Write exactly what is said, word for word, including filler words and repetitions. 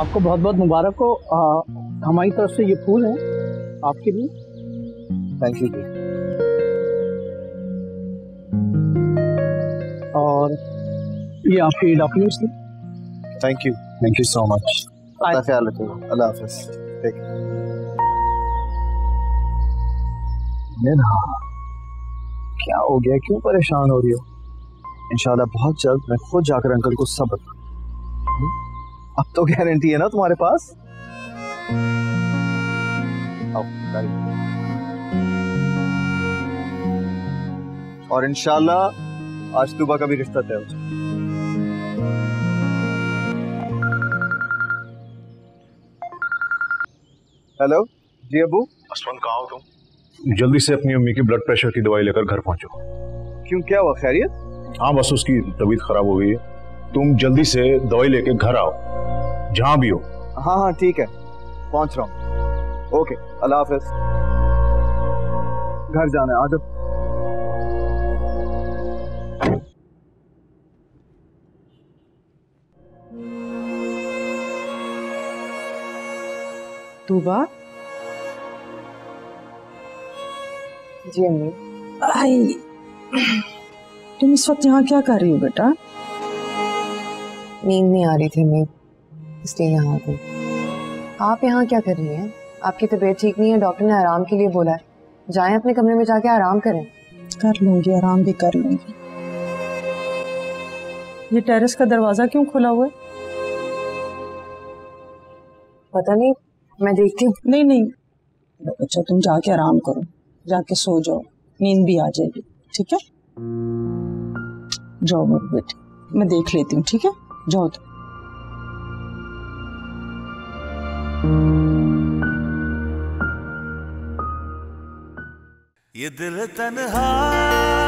आपको बहुत बहुत मुबारक हो। आ, हमारी तरफ से ये फूल है आपके लिए। थैंक यू जी। और ये आपके डॉक्यूमेंट्स हैं। Thank you thank you so much. अपना ख्याल रखिएगा। अल्लाह हाफिज। Take care. क्या हो गया, क्यों परेशान हो रही हो? इंशाल्लाह बहुत जल्द मैं खुद जाकर अंकल को सब बताऊंगा। अब तो गारंटी है ना तुम्हारे पास? और इंशाल्लाह आज सुबह का भी रिश्ता तय हो जाए। हेलो जी अबू। असमान कहाँ हो तुम? जल्दी से अपनी अम्मी की ब्लड प्रेशर की दवाई लेकर घर पहुंचो। क्यों, क्या हुआ, खैरियत? हाँ बस उसकी तबीयत खराब हो गई है। तुम जल्दी से दवाई लेके घर आओ, जहां भी हो। हाँ हाँ ठीक है, पहुंच रहा हूँ। ओके, अल्लाह हाफिज। घर जाना है, आ जाओ। तूबा। जी अम्मी। आई, तुम इस वक्त यहाँ क्या कर रही हो बेटा? नींद नहीं आ रही थी मैं, इसलिए यहाँ आ गई। आप यहाँ क्या कर रही हैं? आपकी तबीयत ठीक नहीं है, डॉक्टर ने आराम के लिए बोला है। जाएं अपने कमरे में जाके आराम करें। कर लूंगी, आराम भी कर लूंगी। ये टेरेस का दरवाजा क्यों खुला हुआ है? पता नहीं, मैं देखती हूँ। नहीं नहीं बच्चा, तुम जाके आराम करो, जाके सो जाओ, नींद भी आ जाएगी। ठीक है, जाओ मेरे बेटे, मैं देख लेती हूँ। ठीक है, जाओ तो। ये दिल तन्हा